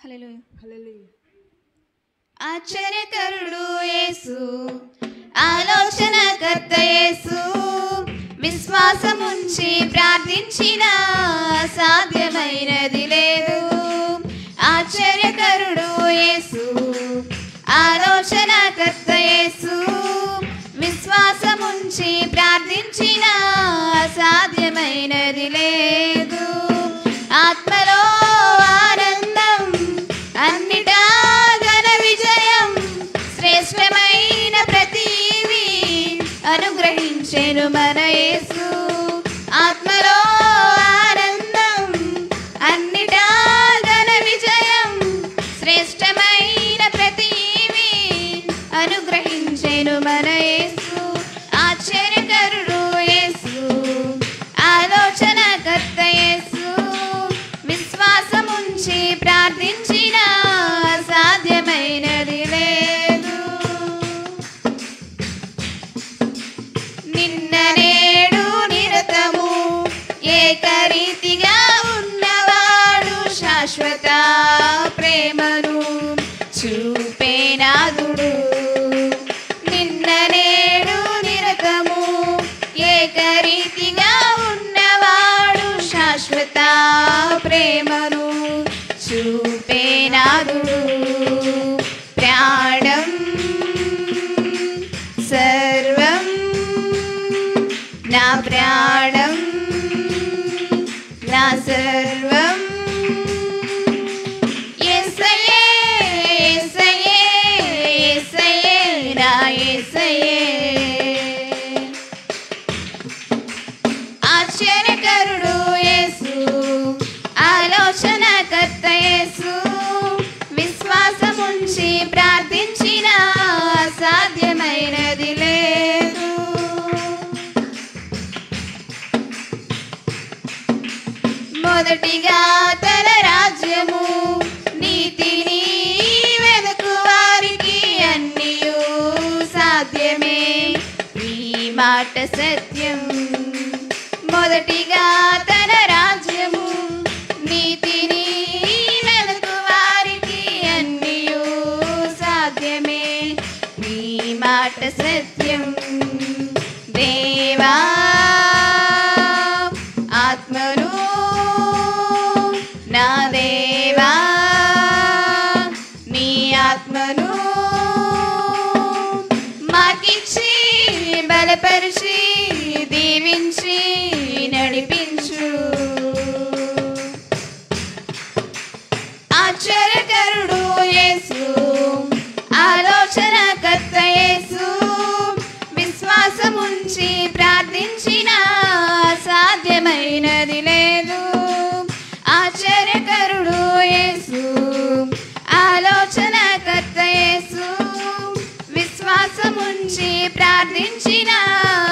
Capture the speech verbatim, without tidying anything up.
హల్లెలూయా హల్లెలూయా. ఆశ్చర్యకరుడు యేసు, ఆలోచనకర్త యేసు, విశ్వాసముంచి ప్రార్థించిన సాధ్యమైనది లేదు. ఆశ్చర్యకరుడు యేసు, ఆలోచనకర్త యేసు, విశ్వాసముంచి ప్రార్థించిన సాధ్యమైనది లేదు. ఆత్మలో ఆనందం, అన్నిటా ఘన విజయం, శ్రేష్టమైన ప్రతివి అనుగ్రహించెను మన యేసు. ఆత్మలో ఆనందం, అన్నిటా ఘన విజయం, శ్రేష్టమైన ప్రతివి అనుగ్రహించెను మన యేసు. ఆశ్చర్యకరుడు యేసు, ఆలోచనకర్త యేసు, విశ్వాసముంచి ప్రార్థించిన సాధ్యమైనది లేదు. నిన్న నేడు నిరతము ఏకరీతిగా ఉన్నవాడు, శాశ్వత ప్రేమను చూపేనాదుడు. నిన్న నేడు నిరతము ఏకరీతిగా ఉన్నవాడు, శాశ్వత ప్రేమను చూపేనాదుడు. ప్రాణం సర్వం, నా ప్రాణం నా సర్వం, యేసయ్యే యేసయ్యే యేసయ్యే నా యేసయ్యే. ఆశ్చర్యకరుడు యేసు, ఆలోచనకర్త యేసు, విశ్వాసముంచి ప్రార్థించిన సాధ్యమైనది లేదు. మొదటిగా తన రాజ్యము నీతిని వెనుకు వారికి అన్నియు సాధ్యమే, ఈ మాట సత్యం. మొదటిగా తన రాజ్యము నీతిని వెనుకు వారికి అన్నియు సాధ్యమే, ఈ మాట సత్యం. దేవా ఆత్మను, నా దేవా నీ ఆత్మను మాకిచ్చి బలపరిచి దీవించి నడిపించు. ఆశ్చర్యకరుడు యేసు, ఆలోచనకర్త యేసు, విశ్వాసముంచి ప్రార్థించిన సాధ్యమైనది లేదు. ఆశ్చర్యకరుడు యేసు, ఆలోచనకర్త యేసు, విశ్వాసముంచి ప్రార్థించిన